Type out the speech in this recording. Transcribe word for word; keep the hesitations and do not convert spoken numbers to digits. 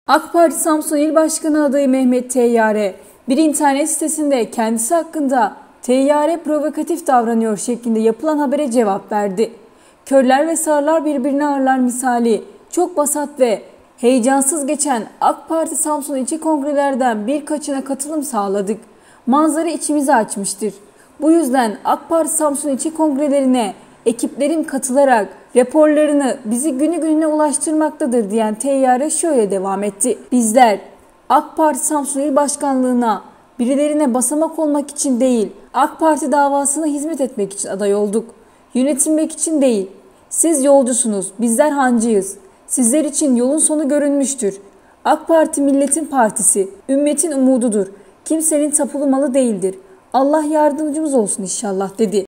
AK Parti Samsun İl Başkanı adayı Mehmet Teyyare, bir internet sitesinde kendisi hakkında "Teyyare provokatif davranıyor" şeklinde yapılan habere cevap verdi. Körler ve sağırlar birbirine ağırlar misali çok vasat ve heyecansız geçen AK Parti Samsun İlçe Kongrelerden birkaçına katılım sağladık. Manzara içimizi açmıştır. Bu yüzden AK Parti Samsun İlçe Kongrelerine ekiplerim katılarak raporlarını bizi günü gününe ulaştırmaktadır diyen Teyyare şöyle devam etti. Bizler AK Parti Samsun İl Başkanlığı'na birilerine basamak olmak için değil, AK Parti davasına hizmet etmek için aday olduk. Yönetilmek için değil. Siz yolcusunuz, bizler hancıyız. Sizler için yolun sonu görünmüştür. AK Parti milletin partisi, ümmetin umududur. Kimsenin tapulu malı değildir. Allah yardımcımız olsun inşallah dedi.